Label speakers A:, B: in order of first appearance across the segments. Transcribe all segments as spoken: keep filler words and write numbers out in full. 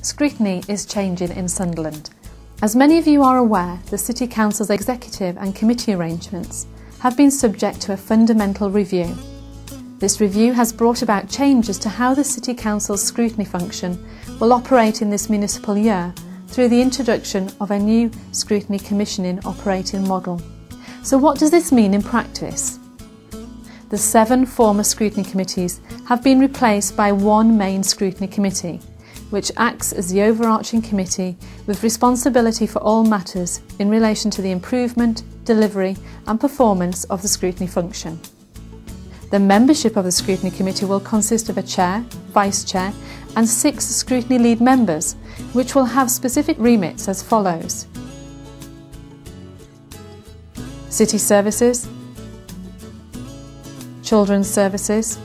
A: Scrutiny is changing in Sunderland. As many of you are aware, the City Council's executive and committee arrangements have been subject to a fundamental review. This review has brought about changes to how the City Council's scrutiny function will operate in this municipal year through the introduction of a new scrutiny commissioning operating model. So what does this mean in practice? The seven former scrutiny committees have been replaced by one main scrutiny committee, which acts as the overarching committee with responsibility for all matters in relation to the improvement, delivery and performance of the scrutiny function. The membership of the Scrutiny Committee will consist of a Chair, Vice Chair and six Scrutiny Lead members, which will have specific remits as follows: City Services, Children's Services,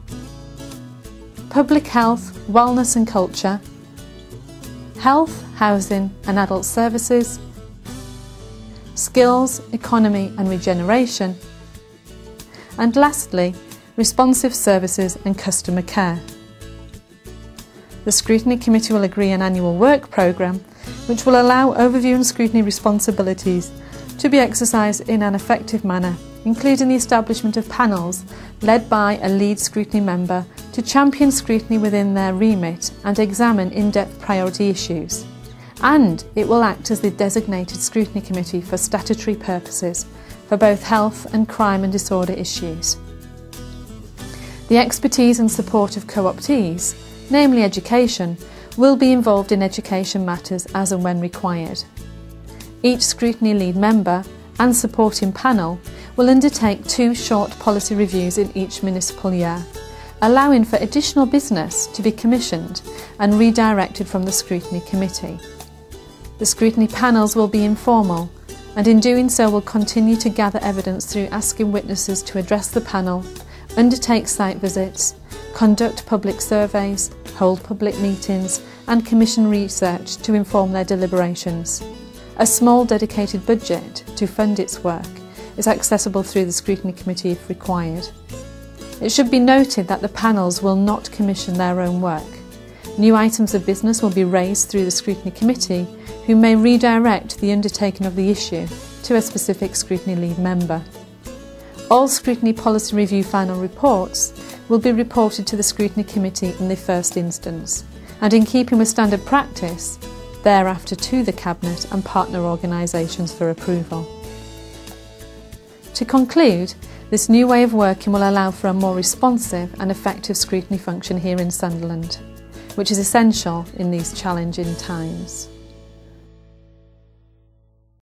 A: Public Health, Wellness and Culture, Health, Housing and Adult Services, Skills, Economy and Regeneration, and lastly, Responsive Services and Customer Care. The Scrutiny Committee will agree an annual work programme which will allow overview and scrutiny responsibilities to be exercised in an effective manner, including the establishment of panels led by a lead scrutiny member to champion scrutiny within their remit and examine in-depth priority issues. And it will act as the designated scrutiny committee for statutory purposes for both health and crime and disorder issues. The expertise and support of co-optees, namely education, will be involved in education matters as and when required. Each scrutiny lead member and supporting panel will undertake two short policy reviews in each municipal year, allowing for additional business to be commissioned and redirected from the scrutiny committee. The scrutiny panels will be informal, and in doing so will continue to gather evidence through asking witnesses to address the panel, undertake site visits, conduct public surveys, hold public meetings and commission research to inform their deliberations. A small dedicated budget to fund its work is accessible through the Scrutiny Committee if required. It should be noted that the panels will not commission their own work. New items of business will be raised through the Scrutiny Committee, who may redirect the undertaking of the issue to a specific Scrutiny Lead member. All Scrutiny Policy Review final reports will be reported to the Scrutiny Committee in the first instance, and in keeping with standard practice, thereafter to the Cabinet and partner organisations for approval. To conclude, this new way of working will allow for a more responsive and effective scrutiny function here in Sunderland, which is essential in these challenging times.